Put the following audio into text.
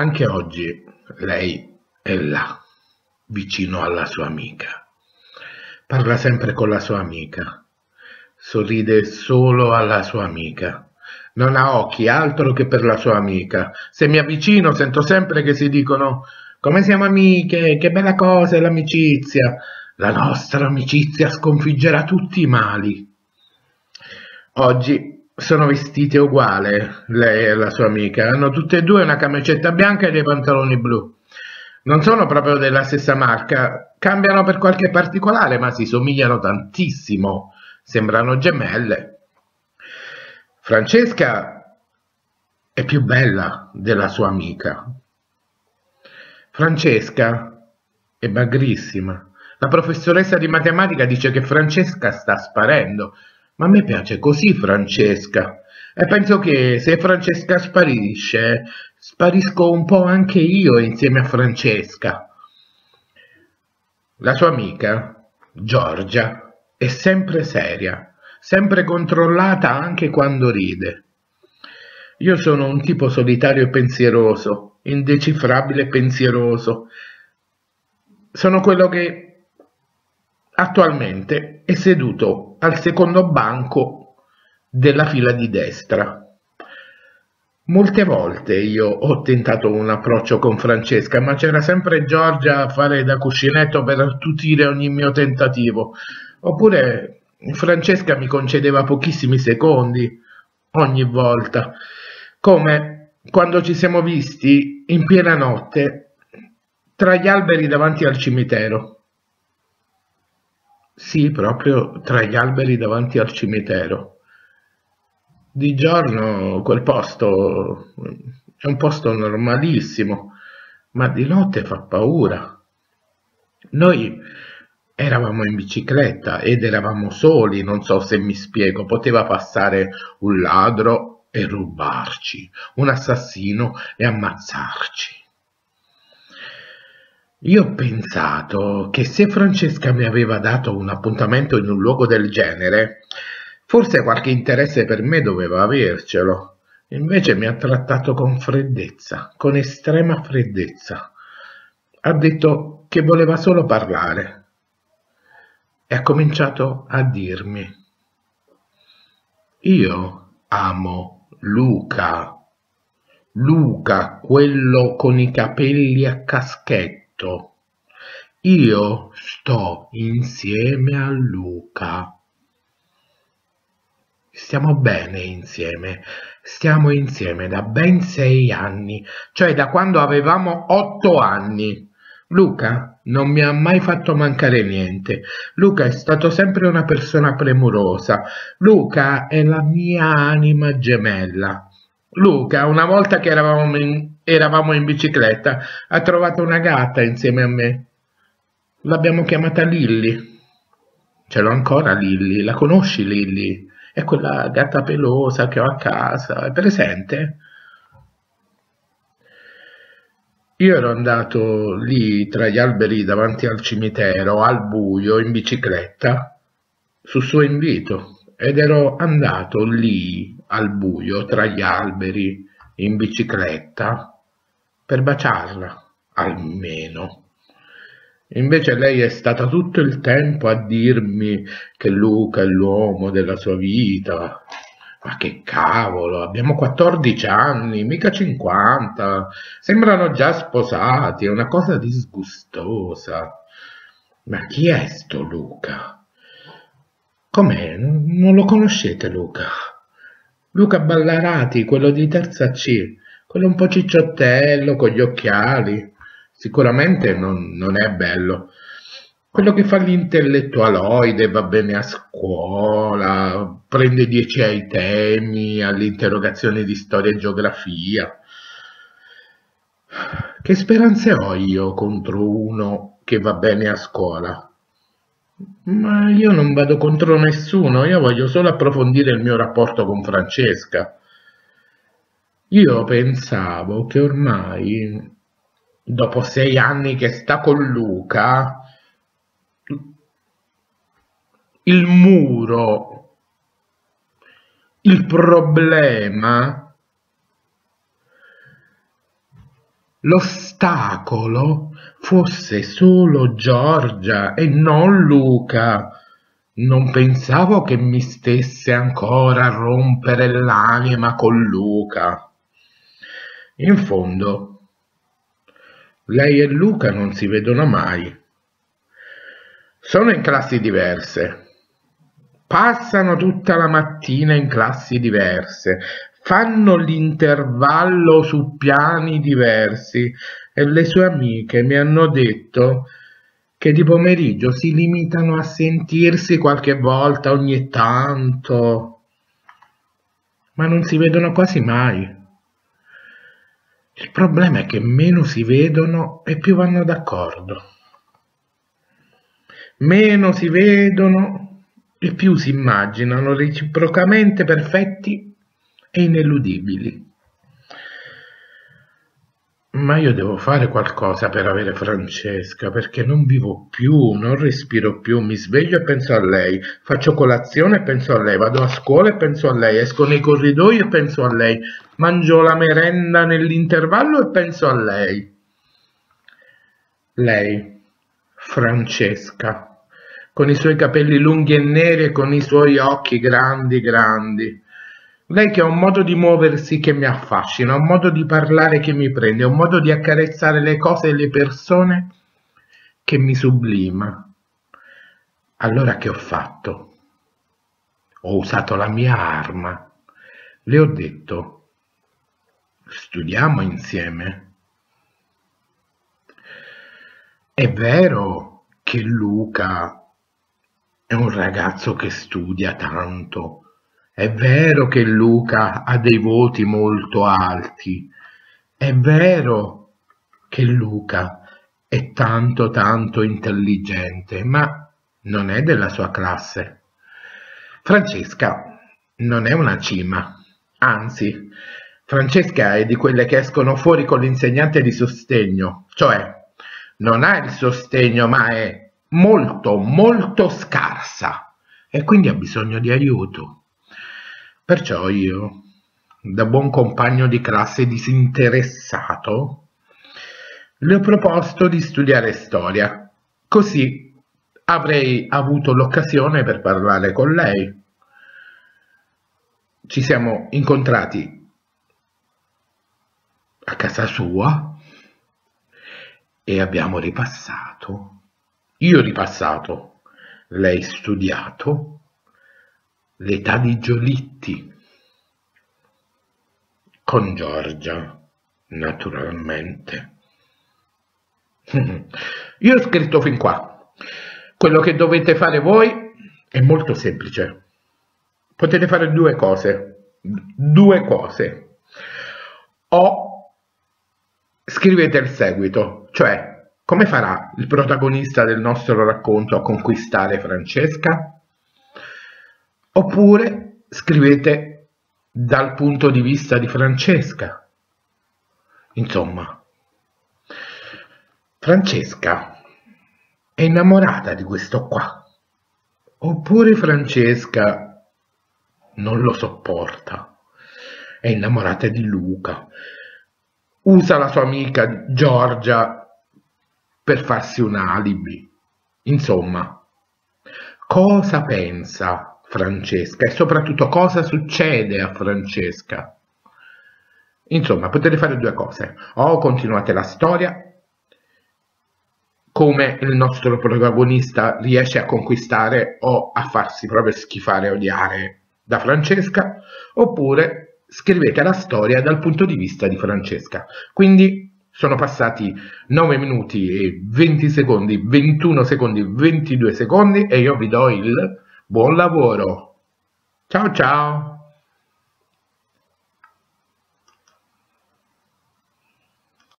Anche oggi lei è là, vicino alla sua amica. Parla sempre con la sua amica. Sorride solo alla sua amica. Non ha occhi altro che per la sua amica. Se mi avvicino sento sempre che si dicono: come siamo amiche, che bella cosa è l'amicizia. La nostra amicizia sconfiggerà tutti i mali. Oggi sono vestite uguali, lei e la sua amica. Hanno tutte e due una camicetta bianca e dei pantaloni blu. Non sono proprio della stessa marca, cambiano per qualche particolare, ma si somigliano tantissimo. Sembrano gemelle. Francesca è più bella della sua amica. Francesca è magrissima. La professoressa di matematica dice che Francesca sta sparendo, ma a me piace così Francesca. E penso che se Francesca sparisce, sparisco un po' anche io insieme a Francesca. La sua amica, Giorgia, è sempre seria, sempre controllata anche quando ride. Io sono un tipo solitario e pensieroso, indecifrabile e pensieroso. Sono quello che attualmente è seduto al secondo banco della fila di destra. Molte volte io ho tentato un approccio con Francesca, ma c'era sempre Giorgia a fare da cuscinetto per attutire ogni mio tentativo. Oppure Francesca mi concedeva pochissimi secondi ogni volta, come quando ci siamo visti in piena notte tra gli alberi davanti al cimitero. Sì, proprio tra gli alberi davanti al cimitero. Di giorno quel posto è un posto normalissimo, ma di notte fa paura. Noi eravamo in bicicletta ed eravamo soli, non so se mi spiego, poteva passare un ladro e rubarci, un assassino e ammazzarci. Io ho pensato che se Francesca mi aveva dato un appuntamento in un luogo del genere, forse qualche interesse per me doveva avercelo. Invece mi ha trattato con freddezza, con estrema freddezza. Ha detto che voleva solo parlare e ha cominciato a dirmi: io amo Luca. Luca, quello con i capelli a caschetto. Io sto insieme a Luca. Stiamo bene insieme. Stiamo insieme da ben 6 anni, cioè da quando avevamo 8 anni. Luca non mi ha mai fatto mancare niente. Luca è stato sempre una persona premurosa. Luca è la mia anima gemella. Luca, una volta che eravamo in bicicletta, ha trovato una gatta insieme a me. L'abbiamo chiamata Lilly. Ce l'ho ancora Lilly. La conosci Lilly? È quella gatta pelosa che ho a casa. È presente? Io ero andato lì tra gli alberi davanti al cimitero, al buio, in bicicletta, su suo invito, ed ero andato lì al buio tra gli alberi in bicicletta per baciarla, almeno. Invece lei è stata tutto il tempo a dirmi che Luca è l'uomo della sua vita. Ma che cavolo, abbiamo 14 anni, mica 50. Sembrano già sposati, è una cosa disgustosa. Ma chi è sto Luca? Com'è? Non lo conoscete Luca? Luca Ballarati, quello di terza C, quello un po' cicciottello con gli occhiali. Sicuramente non è bello. Quello che fa l'intellettualoide, va bene a scuola, prende 10 ai temi, alle interrogazioni di storia e geografia. Che speranze ho io contro uno che va bene a scuola? Ma io non vado contro nessuno, io voglio solo approfondire il mio rapporto con Francesca. Io pensavo che ormai, dopo 6 anni che sta con Luca, il muro, il problema l'ostacolo fosse solo Giorgia e non Luca. Non pensavo che mi stesse ancora a rompere l'anima con Luca. In fondo, lei e Luca non si vedono mai. Sono in classi diverse. Passano tutta la mattina in classi diverse, fanno l'intervallo su piani diversi e le sue amiche mi hanno detto che di pomeriggio si limitano a sentirsi qualche volta ogni tanto, ma non si vedono quasi mai. Il problema è che meno si vedono e più vanno d'accordo. Meno si vedono e più si immaginano reciprocamente perfetti e ineludibili. Ma io devo fare qualcosa per avere Francesca, perché non vivo più, non respiro più, mi sveglio e penso a lei, faccio colazione e penso a lei, vado a scuola e penso a lei, esco nei corridoi e penso a lei, mangio la merenda nell'intervallo e penso a lei. Lei, Francesca, con i suoi capelli lunghi e neri e con i suoi occhi grandi grandi. Lei che ha un modo di muoversi che mi affascina, un modo di parlare che mi prende, un modo di accarezzare le cose e le persone che mi sublima. Allora che ho fatto? Ho usato la mia arma. Le ho detto, studiamo insieme. È vero che Luca è un ragazzo che studia tanto. È vero che Luca ha dei voti molto alti. È vero che Luca è tanto tanto intelligente, ma non è della sua classe. Francesca non è una cima, anzi, Francesca è di quelle che escono fuori con l'insegnante di sostegno, cioè non ha il sostegno ma è molto molto scarsa e quindi ha bisogno di aiuto. Perciò io, da buon compagno di classe disinteressato, le ho proposto di studiare storia, così avrei avuto l'occasione per parlare con lei. Ci siamo incontrati a casa sua e abbiamo ripassato. Io ho ripassato, lei studiato, l'età di Giolitti, con Giorgia, naturalmente. Io ho scritto fin qua. Quello che dovete fare voi è molto semplice. Potete fare due cose. O scrivete il seguito, cioè come farà il protagonista del nostro racconto a conquistare Francesca? Oppure scrivete dal punto di vista di Francesca. Insomma, Francesca è innamorata di questo qua. Oppure Francesca non lo sopporta. È innamorata di Luca. Usa la sua amica Giorgia per farsi un alibi. Insomma, cosa pensa Francesca e soprattutto cosa succede a Francesca? Insomma, potete fare due cose. O continuate la storia, come il nostro protagonista riesce a conquistare o a farsi proprio schifare e odiare da Francesca, oppure scrivete la storia dal punto di vista di Francesca. Quindi sono passati 9 minuti e 20 secondi, 21 secondi, 22 secondi e io vi do il buon lavoro. Ciao ciao!